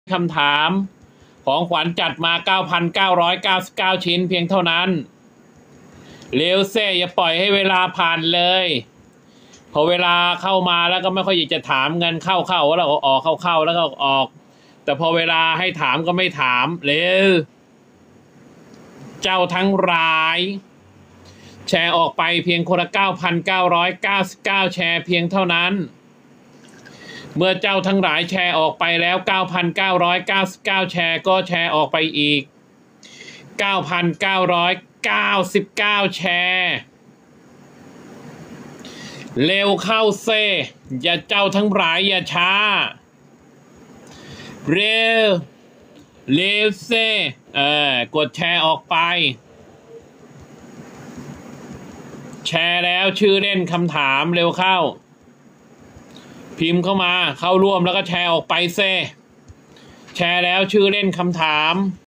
คำถามของขวัญจัดมา 9,999 ชิ้นเพียงเท่านั้นเร็วเซ่อย่าปล่อยให้เวลาผ่านเลยพอเวลาเข้ามาแล้วก็ไม่ค่อยอยากจะถามเงินเข้าแล้วก็ออกเข้าแล้วก็ออกแต่พอเวลาให้ถามก็ไม่ถามเร็วเจ้าทั้งหลายแชร์ออกไปเพียงคนละ 9,999 แชร์เพียงเท่านั้นเมื่อเจ้าทั้งหลายแชร์ออกไปแล้ว 9,999 แชร์ก็แชร์ออกไปอีก 9,999 แชร์เร็วเข้าเซ่อย่าเจ้าทั้งหลายอย่าช้าเร็วเซ่กดแชร์ออกไปแชร์แล้วชื่อเล่นคำถามเร็วเข้าพิมพ์เข้ามาเข้าร่วมแล้วก็แชร์ออกไปเซ่แชร์แล้วชื่อเล่นคำถาม